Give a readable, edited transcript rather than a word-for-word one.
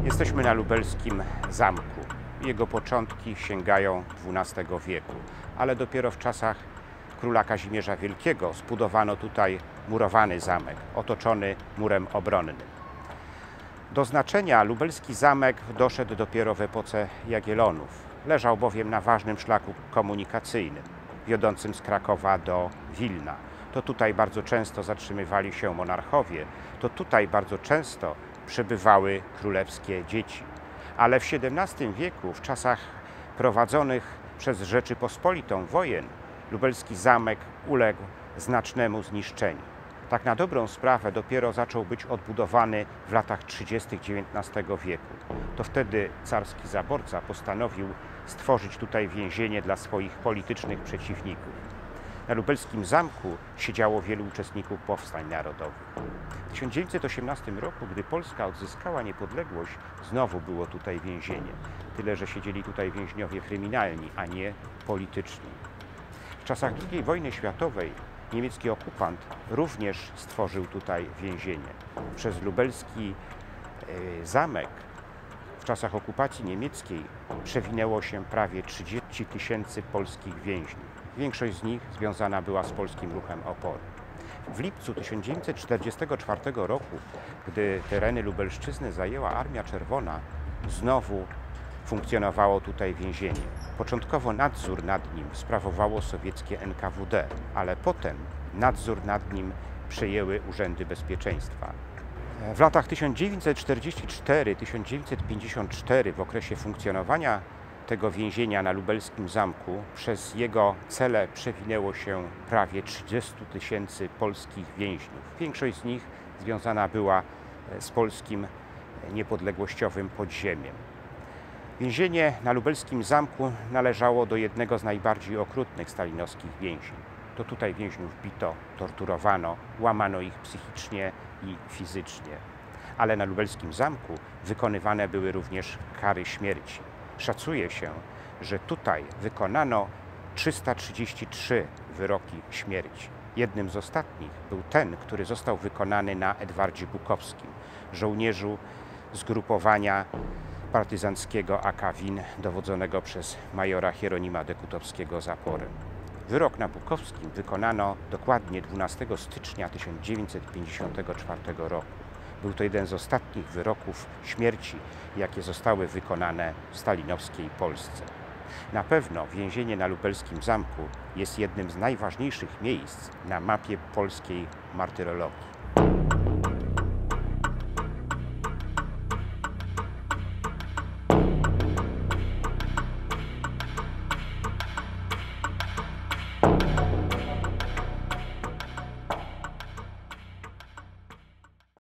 Jesteśmy na lubelskim zamku. Jego początki sięgają XII wieku, ale dopiero w czasach króla Kazimierza Wielkiego zbudowano tutaj murowany zamek, otoczony murem obronnym. Do znaczenia lubelski zamek doszedł dopiero w epoce Jagiellonów. Leżał bowiem na ważnym szlaku komunikacyjnym, wiodącym z Krakowa do Wilna. To tutaj bardzo często zatrzymywali się monarchowie, to tutaj bardzo często przebywały królewskie dzieci. Ale w XVII wieku, w czasach prowadzonych przez Rzeczypospolitą wojen, lubelski zamek uległ znacznemu zniszczeniu. Tak na dobrą sprawę dopiero zaczął być odbudowany w latach 30. XIX wieku. To wtedy carski zaborca postanowił stworzyć tutaj więzienie dla swoich politycznych przeciwników. Na lubelskim zamku siedziało wielu uczestników powstań narodowych. W 1918 roku, gdy Polska odzyskała niepodległość, znowu było tutaj więzienie. Tyle, że siedzieli tutaj więźniowie kryminalni, a nie polityczni. W czasach II wojny światowej niemiecki okupant również stworzył tutaj więzienie. Przez lubelski zamek w czasach okupacji niemieckiej przewinęło się prawie 30 000 polskich więźniów. Większość z nich związana była z polskim ruchem oporu. W lipcu 1944 roku, gdy tereny Lubelszczyzny zajęła Armia Czerwona, znowu funkcjonowało tutaj więzienie. Początkowo nadzór nad nim sprawowało sowieckie NKWD, ale potem nadzór nad nim przejęły urzędy bezpieczeństwa. W latach 1944-1954, w okresie funkcjonowania tego więzienia na lubelskim zamku, przez jego cele przewinęło się prawie 30 000 polskich więźniów. Większość z nich związana była z polskim niepodległościowym podziemiem. Więzienie na lubelskim zamku należało do jednego z najbardziej okrutnych stalinowskich więzień. To tutaj więźniów bito, torturowano, łamano ich psychicznie i fizycznie. Ale na lubelskim zamku wykonywane były również kary śmierci. Szacuje się, że tutaj wykonano 333 wyroki śmierci. Jednym z ostatnich był ten, który został wykonany na Edwardzie Bukowskim, żołnierzu zgrupowania partyzanckiego AK WiN dowodzonego przez majora Hieronima Dekutowskiego zaporem. Wyrok na Bukowskim wykonano dokładnie 12 stycznia 1954 roku. Był to jeden z ostatnich wyroków śmierci, jakie zostały wykonane w stalinowskiej Polsce. Na pewno więzienie na lubelskim zamku jest jednym z najważniejszych miejsc na mapie polskiej martyrologii.